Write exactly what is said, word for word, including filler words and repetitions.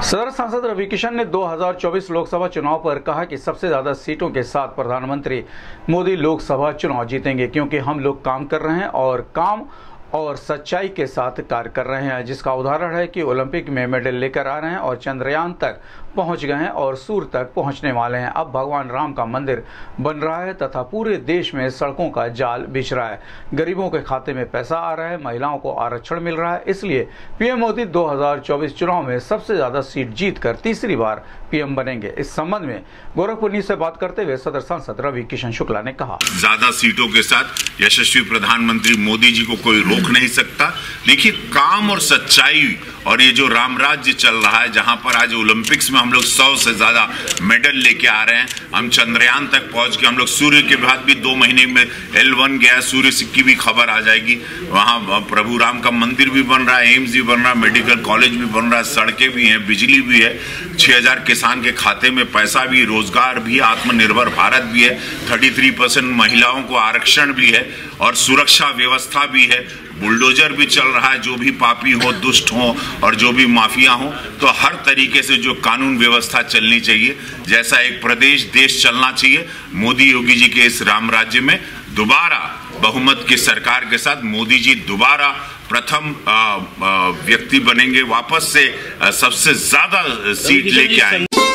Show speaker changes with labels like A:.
A: सदर सांसद रवि किशन ने दो हज़ार चौबीस लोकसभा चुनाव पर कहा कि सबसे ज्यादा सीटों के साथ प्रधानमंत्री मोदी लोकसभा चुनाव जीतेंगे, क्योंकि हम लोग काम कर रहे हैं और काम और सच्चाई के साथ कार्य कर रहे हैं, जिसका उदाहरण है कि ओलंपिक में मेडल लेकर आ रहे हैं और चंद्रयान तक पहुंच गए हैं और सूर्य तक पहुंचने वाले हैं। अब भगवान राम का मंदिर बन रहा है तथा पूरे देश में सड़कों का जाल बिछ रहा है, गरीबों के खाते में पैसा आ रहा है, महिलाओं को आरक्षण मिल रहा है। इसलिए पीएम मोदी दो हज़ार चौबीस चुनाव में सबसे ज्यादा सीट जीतकर तीसरी बार पीएम बनेंगे। इस संबंध में गोरखपुर न्यूज से बात करते हुए सदर सांसद रवि किशन शुक्ला ने कहा,
B: ज्यादा सीटों के साथ यशस्वी प्रधानमंत्री मोदी जी को कोई रोक नहीं सकता। देखिए, काम और सच्चाई और ये जो राम राज्य चल रहा है, जहां पर आज ओलंपिक्स में हम लोग सौ से ज्यादा मेडल लेके आ रहे हैं, हम चंद्रयान तक पहुंच के हम लोग सूर्य के बाद भी दो महीने में एल वन गया, सूर्य की भी खबर आ जाएगी। वहां प्रभु राम का मंदिर भी बन रहा है, एम्स भी बन रहा है, मेडिकल कॉलेज भी बन रहा है, सड़कें भी हैं, बिजली भी है, छह हजार किसान के खाते में पैसा भी, रोजगार भी, आत्मनिर्भर भारत भी है, तैंतीस परसेंट महिलाओं को आरक्षण भी है और सुरक्षा व्यवस्था भी है, बुलडोजर भी चल रहा है। जो भी पापी हो, दुष्ट हो और जो भी माफिया हो, तो हर तरीके से जो कानून व्यवस्था चलनी चाहिए, जैसा एक प्रदेश देश चलना चाहिए, मोदी योगी जी के इस राम राज्य में दोबारा बहुमत की सरकार के साथ मोदी जी दोबारा प्रथम आ, आ, व्यक्ति बनेंगे, वापस से आ, सबसे ज्यादा सीट लेके आएंगे।